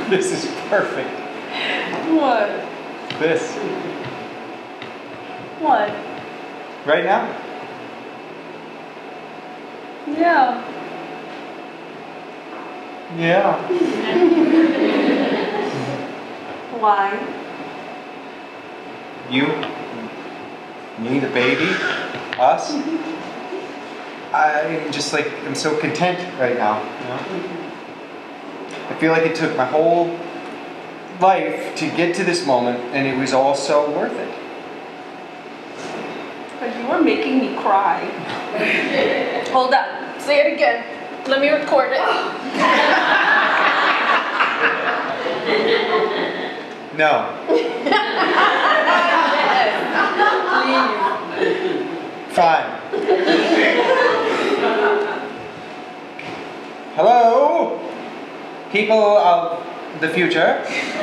This is perfect. What? This. What? Right now? Yeah. Yeah. Why? You? Me, the baby? Us? I'm just like, I'm so content right now, you know? I feel like it took my whole life to get to this moment, and it was all so worth it. But you were making me cry. Hold on. Say it again. Let me record it. No. Please. Fine. Hello, people of the future.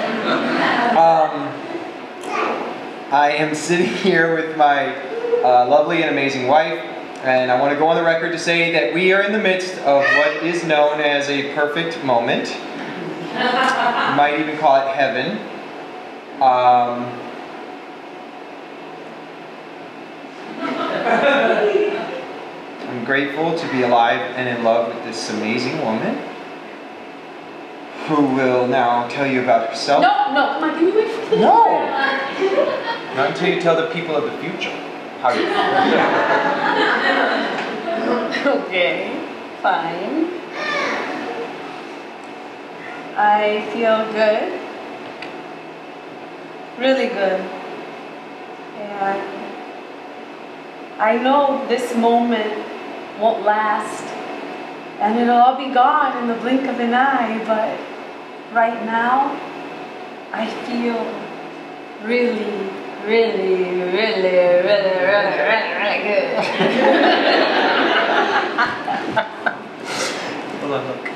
I am sitting here with my lovely and amazing wife, and I want to go on the record to say that we are in the midst of what is known as a perfect moment. You might even call it heaven. I'm grateful to be alive and in love with this amazing woman who will now tell you about herself. No, come on, give me my food. No! Not until you tell the people of the future how you feel. Okay, fine. I feel good. Really good. And I know this moment won't last, and it'll all be gone in the blink of an eye, but right now, I feel really, really, really, really, really, really, really good. Hold on, look.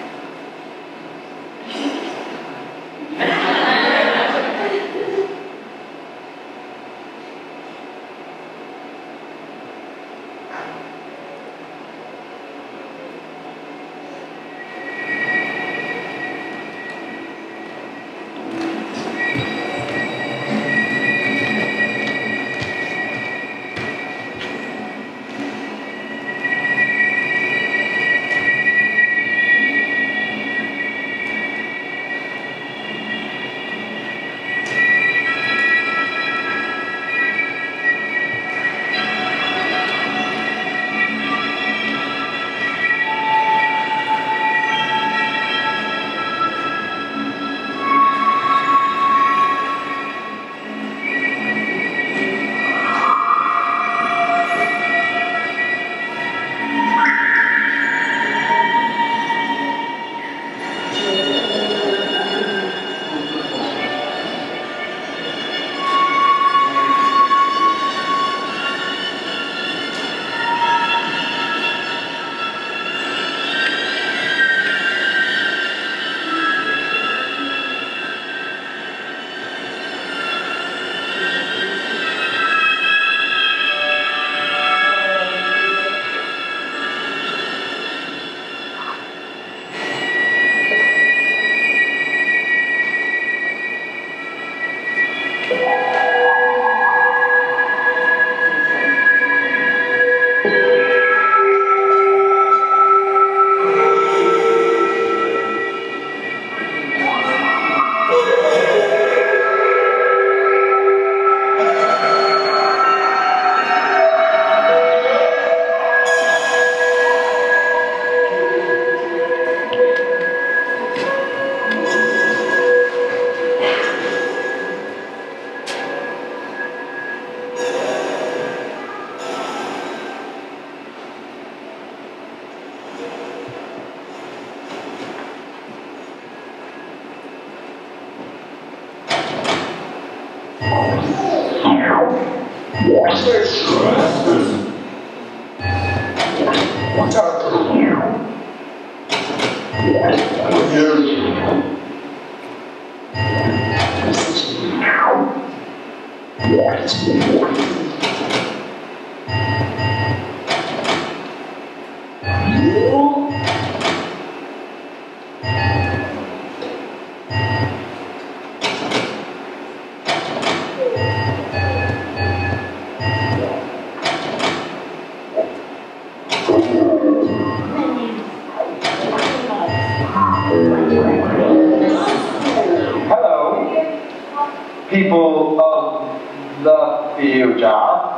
Hello, people of the future.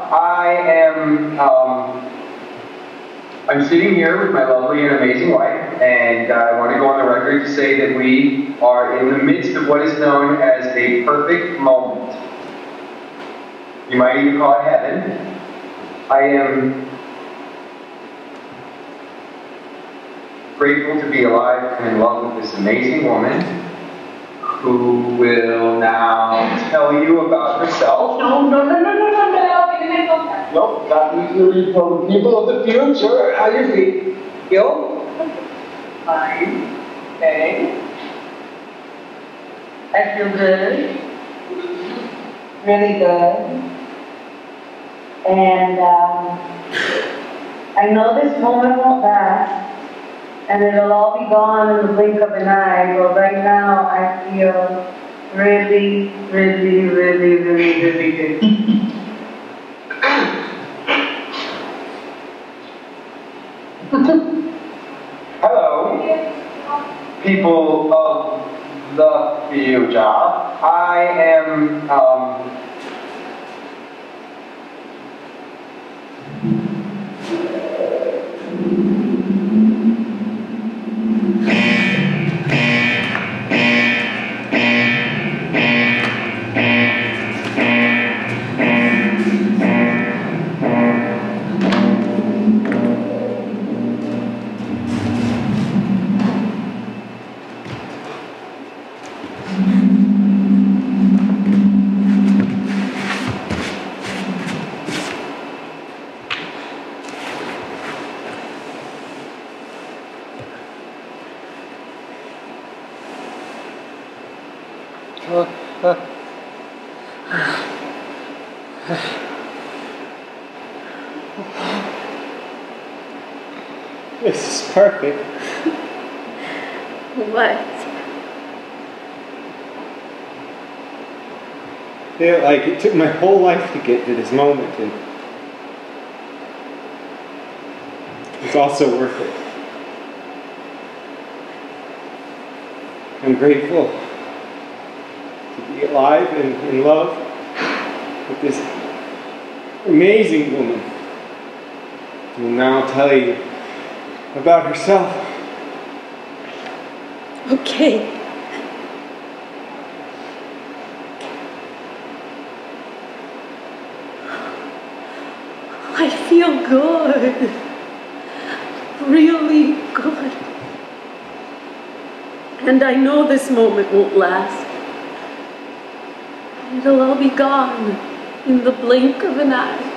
I'm sitting here with my lovely and amazing wife, and I want to go on the record to say that we are in the midst of what is known as a perfect moment. You might even call it heaven. I am grateful to be alive and in love with this amazing woman who will now tell you about herself. No. Nope, not usually from people of the future. How do you feel? Fine. Okay. I feel good. Really good. And I know this moment won't last. And it'll all be gone in the blink of an eye. But right now I feel really, really, really, really, really good. Hello, people of the future. I am, This is perfect. What? Yeah, like it took my whole life to get to this moment, and it's also worth it. I'm grateful to be alive and in love with this amazing woman who will now tell you about herself. Okay. I feel good. Really good. And I know this moment won't last. It'll all be gone in the blink of an eye.